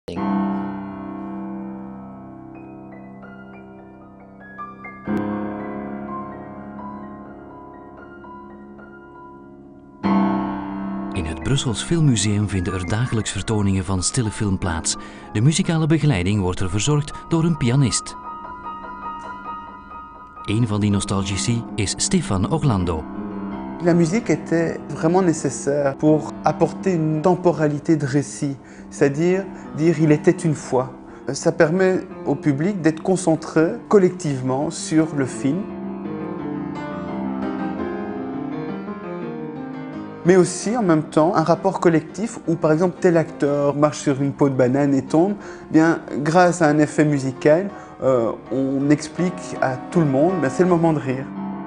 In het Brussels Filmmuseum vinden er dagelijks vertoningen van stille film plaats. De muzikale begeleiding wordt er verzorgd door een pianist. Een van die nostalgici is Stéphane Orlando. La musique était vraiment nécessaire pour apporter une temporalité de récit, c'est-à-dire dire il était une fois. Ça permet au public d'être concentré collectivement sur le film. Mais aussi en même temps un rapport collectif où par exemple tel acteur marche sur une peau de banane et tombe, bien grâce à un effet musical, on explique à tout le monde, c'est le moment de rire.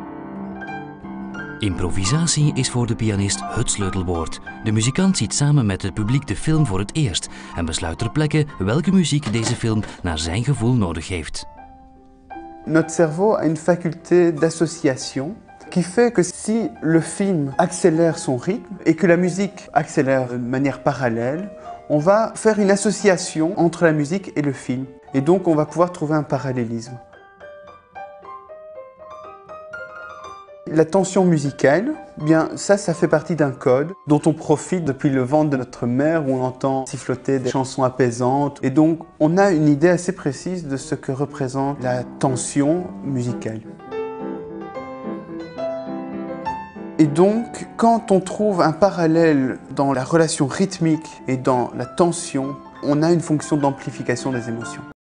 Improvisatie is voor de pianist het sleutelwoord. De muzikant ziet samen met het publiek de film voor het eerst en besluit ter plekke welke muziek deze film naar zijn gevoel nodig heeft. Notre cerveau a une faculté d'association qui fait que si le film accélère son rythme et que la musique accélère de manière parallèle, on va faire une association entre la musique et le film. Et donc on va pouvoir trouver un parallélisme. La tension musicale, bien ça fait partie d'un code dont on profite depuis le ventre de notre mère où on entend siffloter des chansons apaisantes. Et donc on a une idée assez précise de ce que représente la tension musicale. Et donc, quand on trouve un parallèle dans la relation rythmique et dans la tension, on a une fonction d'amplification des émotions.